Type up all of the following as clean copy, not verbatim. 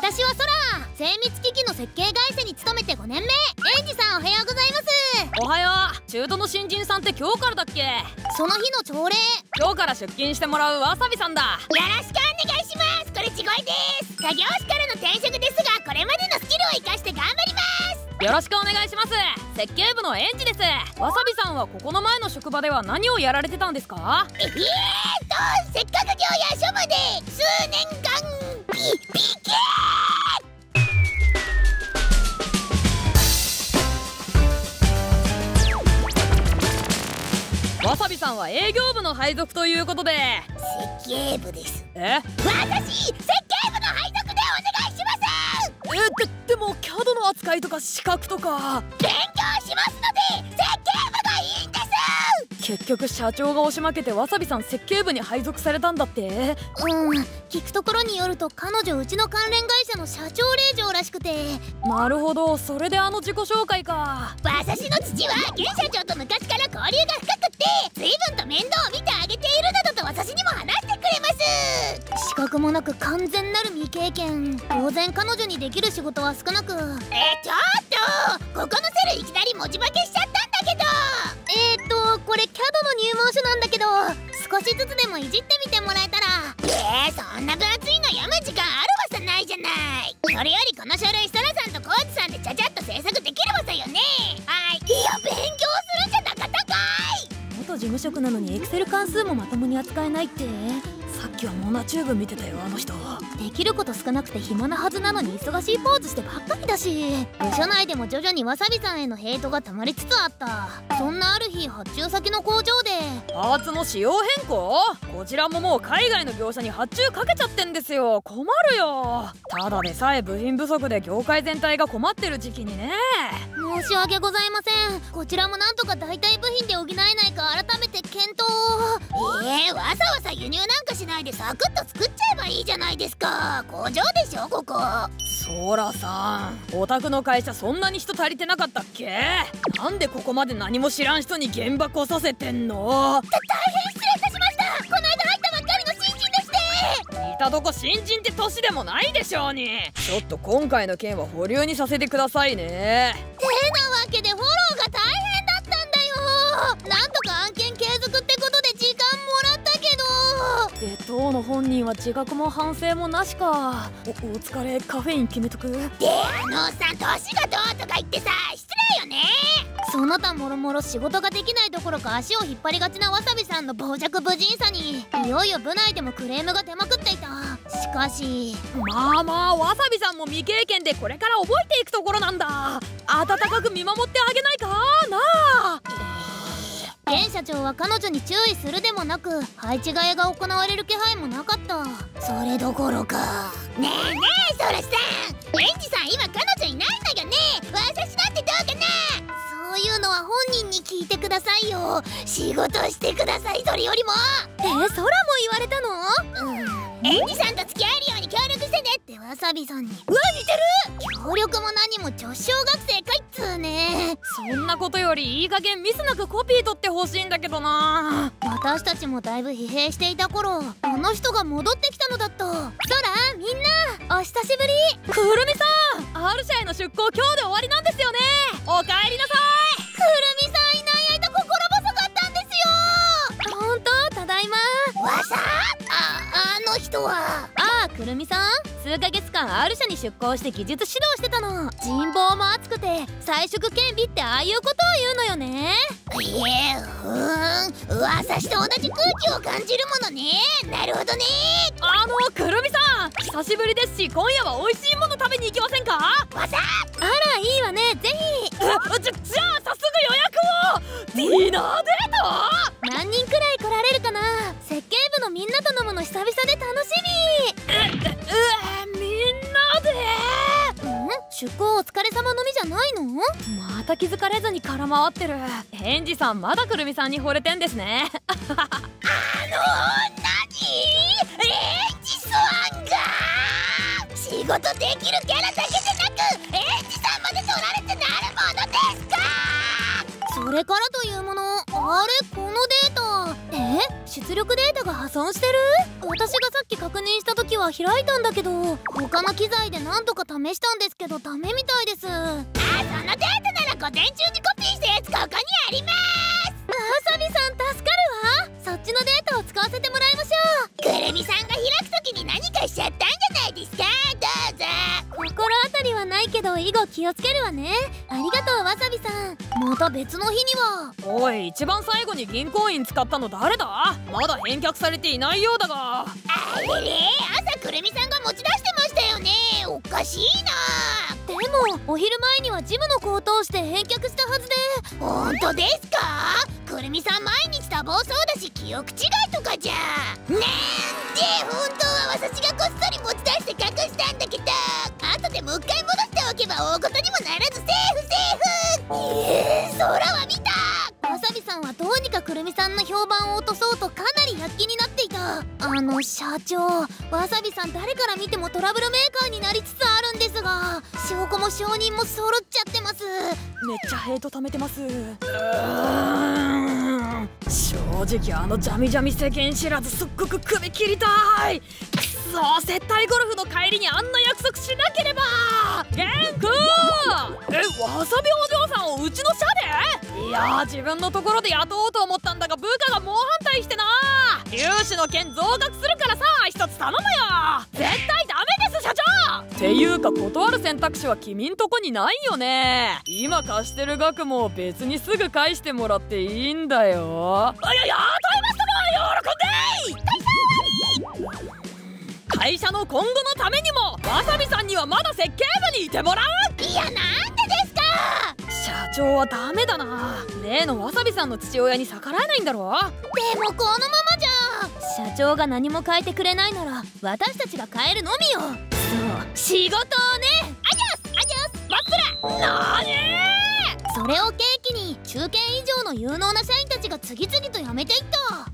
私はソラ、精密機器の設計会社に勤めて5年目、エンジさんおはようございます。 おはよう。中途の新人さんって今日からだっけ？ その日の朝礼。 今日から出勤してもらうわさびさんだ。 よろしくお願いします。これちごいです。作業士からの転職ですが、これまでのスキルを生かして頑張ります。 よろしくお願いします。設計部のエンジです。わさびさんはここの前の職場では何をやられてたんですか？ せっかく業や書まで数年間PK。 わさびさんは営業部の配属ということで。 設計部です。 私設計部の配属でお願いします。 でも CAD の扱いとか資格とか勉強しますので設計部がいいんです。 結局社長が押し負けてわさびさん設計部に配属されたんだって？ 聞くところによると彼女うちの関連会社の社長令嬢らしくて。 なるほど、それであの自己紹介か。 私の父は現社長と昔から交流が深くって随分と面倒を見てあげているなどと私にも話してくれます。 資格もなく完全なる未経験。当然彼女にできる仕事は少なく。 ちょっとここのセルいきなり文字化けしちゃったんだけど。 これ CAD の入門書なんだけど、少しずつでもいじってみてもらえたら。 そんな分厚いの読む時間あるわさないじゃない。それよりこの書類ソラさんとコーチさんでちゃちゃっと制作できるわさよね。はい。いや勉強するんじゃなかったかい。 元事務職なのにエクセル関数もまともに扱えないって？さっきはモナチューブ見てたよ、あの人。 できること少なくて暇なはずなのに忙しいポーズしてばっかりだし。部署内でも徐々にわさびさんへのヘイトが溜まりつつあった。そんなある日、発注先の工場でパーツの仕様変更？こちらももう海外の業者に発注かけちゃってんですよ。困るよ。ただでさえ部品不足で業界全体が困ってる時期にね。 申し訳ございません。こちらもなんとか代替部品で補えないか改めて検討を。 わざわざ輸入なんかしないでサクッと作っちゃえばいいじゃないですか。工場でしょここ。 ソラさん、お宅の会社そんなに人足りてなかったっけ？なんでここまで何も知らん人に現場来させてんの？ 大変失礼いたしました。この間入ったばっかりの新人でして。 いたとこ新人って年でもないでしょうに。ちょっと今回の件は保留にさせてくださいね。 てなわけでフォローが大変だったんだよ。なんとか案件継続ってことで時間もらったけど。 で当の本人は自覚も反省もなしか。お疲れ、カフェイン決めとく。 であのおっさん年がどうとか言ってさ、失礼よね。 その他もろもろ仕事ができないどころか足を引っ張りがちなわさびさんの傍若無人さにいよいよ部内でもクレームが出まくっていた。しかしまあわさびさんも未経験でこれから覚えていくところなんだ。温かく見守ってあげないかなあ。 現社長は彼女に注意するでもなく配置換えが行われる気配もなかった。それどころか。 ねえソラさん、エンジさん今彼女いないのよね。私だってどうかな。 そういうのは本人に聞いてくださいよ。 仕事してください。それよりもソラも言われたの？ エンジさんと付き合えるように協力してねってわさびさんに。 似てる。 協力も何も女子小学生かいっつーね。 そんなことよりいい加減ミスなくコピー取ってほしいんだけどな。 私たちもだいぶ疲弊していた頃、あの人が戻ってきたのだった。ソラ、みんなお久しぶり。 くるみさん、R 社への出向今日で終わりなんですよね。おかえりなさい。 くるみさんいない間心細かったんですよ。ほんと、ただいま。 わさあの人は。 くるみさん、数ヶ月間 R 社に出向して技術指導してたの。人望も厚くて才色兼備ってああいうことを言うのよね。 私と同じ空気を感じるものね。なるほどね。 くるみさん、久しぶりですし今夜は美味しいもの食べに行きませんか？ わさあらいいわね、ぜひ。 じゃあ早速予約を。ディナーデート？ 何人くらい来られるかな。設計部のみんなと飲むの久々で楽しみ。 みんなで。 出向お疲れ様のみじゃないの？ また気づかれずに空回ってる。エンジさんまだくるみさんに惚れてんですね。 何エンジスワンが仕事できるキャラだけでなくエンジさんまで取られてなるものですか？ それからというもの、あれこのデータ。 出力データが破損してる。私がさっき確認した時は開いたんだけど、他の機材で何とか試したんですけどダメみたいです。 そのデータなら午前中にコピーしたやつここにあります。 わさびさん助かるわ。そっちのデータを使わせてもらいましょう。 くるみさんが開く時に何かしちゃったんじゃないですか。どうぞ。 心当たりはないけど以後気をつけるわね。ありがとうわさびさん。また別の日には。 おい、一番最後に銀行員使ったの誰だ？まだ返却されていないようだが。 あれれ、朝くるみさんが持ち出してましたよね。おかしいな。 でもお昼前にはジムの子を通して返却したはずで。 本当ですか？くるみさん毎日多忙そうだし記憶違いとかじゃ。なんで本当は私がこっそり持ち出して隠したんだけど、後でもう一回戻しておけば大事にもならずセーフ。空は見た。 わさびさんはどうにかくるみさんの評判を落とそうとかなり躍起になっていた。社長、わさびさん誰から見てもトラブルメーカーになりつつあるんですが、証拠も証人も揃っちゃってます。 めっちゃヘイト貯めてます。正直ジャミジャミ世間知らずすっごく首切りたい。くそ、接待ゴルフの帰りにあんな約束しなければ。ゲンクわさびお嬢さんをうちの社で？いや自分のところで雇おうと思ったんだが部下が猛反対してな。融資の件増額するからさ、一つ頼むよ。絶対ダメです社長。っていうか断る選択肢は君んとこにないよね。今貸してる額も別にすぐ返してもらっていいんだよ。雇いますとも喜んで。会社の今後のためにもわさびさんにはまだ設計部にいてもらう。 いや、なんでですか？ 社長はダメだな。例のわさびさんの父親に逆らえないんだろ。 でもこのままじゃ社長が何も変えてくれないなら私たちが変えるのみよ。そう、仕事をね。 アニョスマップラ。 なに？ それを契機に中堅以上の有能な社員たちが次々と辞めていった。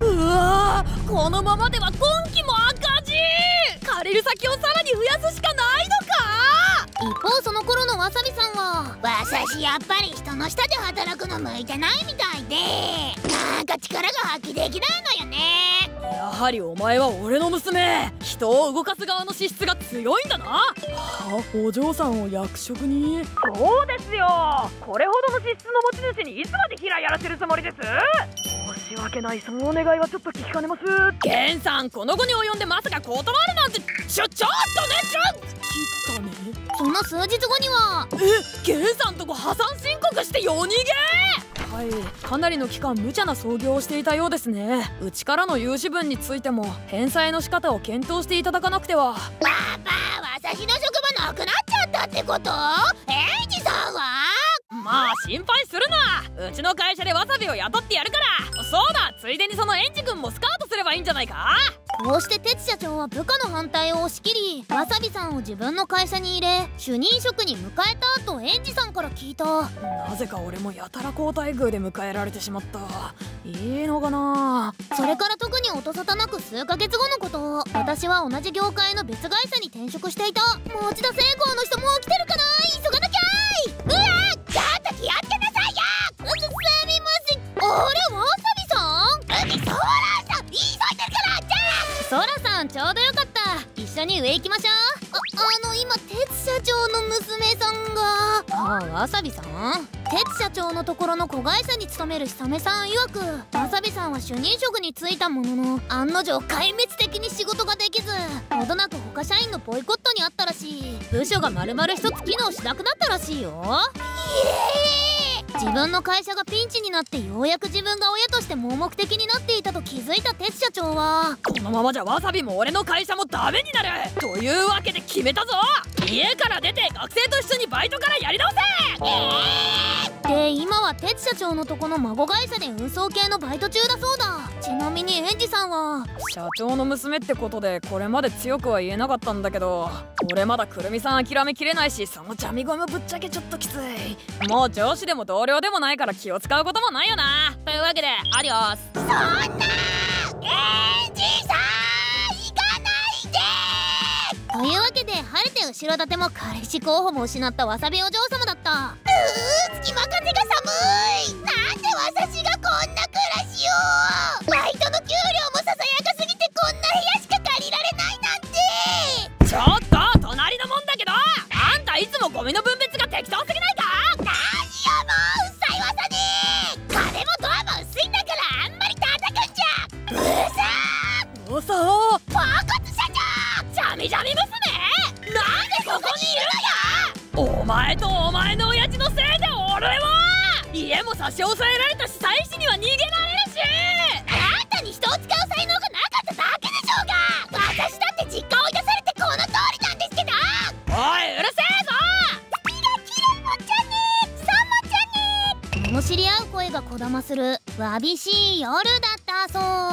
うわー、このままでは今期も赤字。借りる先をさらに増やすしかないのか。 一方その頃のわさびさんは、 私やっぱり人の下で働くの向いてないみたいで、なんか力が発揮できないのよね。 やはりお前は俺の娘。人を動かす側の資質が強いんだな。はあ、お嬢さんを役職に。そうですよ。これほどの資質の持ち主にいつまで平やらせるつもりです？申し訳ない、そのお願いはちょっと聞きかねます。ゲンさん、この後に及んでまさか断るなんて。ちょっとね、切ったね。 その数日後には、 ゲンさんとこ破産申告して夜逃げ。はい、かなりの期間無茶な操業をしていたようですね。うちからの融資分についても返済の仕方を検討していただかなくては。 私の職場なくなっちゃったってこと？エイジさんは？ まあ心配するな。うちの会社でわさびを雇ってやるから。そうだ、ついでにそのエンジ君もスカウトすればいいんじゃないか。 こうして哲社長は部下の反対を押し切り、わさびさんを自分の会社に入れ主任職に迎えた後、エンジさんから聞いた。 なぜか俺もやたら好待遇で迎えられてしまった。いいのかな。 それから特に音沙汰なく数ヶ月後のこと。私は同じ業界の別会社に転職していた。持田製鋼の人もう来てるかな。急がなきゃい。 うわー、ちょっと気をつけなさいよ。 すみません。あれ、わさびさん？ ソーラーさん、急いでるから。じゃあソラさん、ちょうどよかった。一緒に上行きましょう。今哲社長の娘さんが。わさびさん？哲社長のところの子会社に勤める久米さん曰く、わさびさんは主任職に就いたものの案の定壊滅的に仕事ができず、ほどなく他社員のボイコットにあったらしい。部署が丸々一つ機能しなくなったらしいよ。自分の会社がピンチになってようやく自分が親として盲目的になっていたと気づいた哲社長は、 このままじゃわさびも俺の会社もダメになるというわけで決めたぞ。家から出て学生と一緒にバイトからやり直せ。 で、今は哲社長のとこの孫会社で運送系のバイト中だそうだ。ちなみにエンジさんは社長の娘ってことでこれまで強くは言えなかったんだけど、俺まだくるみさん諦めきれないし、そのジャミゴムぶっちゃけちょっときつい。もう上司でも同僚でもないから気を使うこともないよな。というわけでアディオス。 そんなエンジさん、行かないで。 というわけで、晴れて後ろ盾も彼氏候補も失ったわさびお嬢様だった。 隙間風が寒い。なんで私がこんな暮らしを。バイトの給料もみじゃみ娘、なんでここにいるんや。お前とお前の親父のせいで俺は家も差し押さえられたし、妻子には逃げられるし。 あんたに人を使う才能がなかっただけでしょうが。私だって実家追い出されてこの通りなんですけど。 おい、うるせえぞ。 キラキラもちゃね、さんもちゃね。 罵り合う声がこだまするわびしい夜だったそう。